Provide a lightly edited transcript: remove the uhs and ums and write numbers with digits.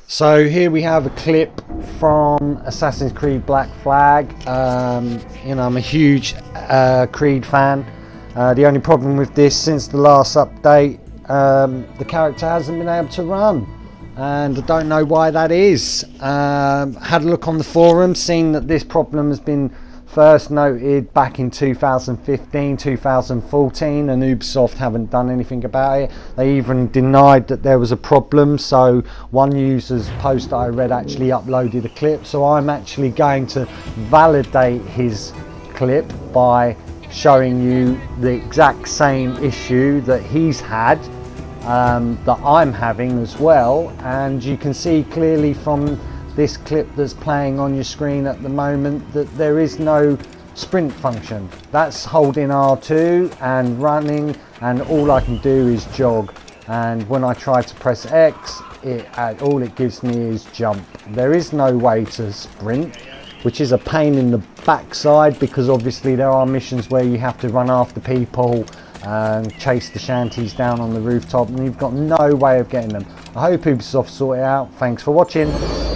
So here we have a clip from Assassin's Creed Black Flag. You know, I'm a huge Creed fan. The only problem with this, since the last update, the character hasn't been able to run, and I don't know why that is. Had a look on the forum, seen that this problem has been first noted back in 2015, 2014, and Ubisoft haven't done anything about it. They even denied that there was a problem. So one user's post that I read actually uploaded a clip, so I'm actually going to validate his clip by showing you the exact same issue that he's had, that I'm having as well. And you can see clearly from this clip that's playing on your screen at the moment that there is no sprint function. That's holding R2 and running, and all I can do is jog. And when I try to press X, all it gives me is jump. There is no way to sprint, which is a pain in the backside, because obviously there are missions where you have to run after people and chase the shanties down on the rooftop, and you've got no way of getting them. I hope Ubisoft sort it out. Thanks for watching.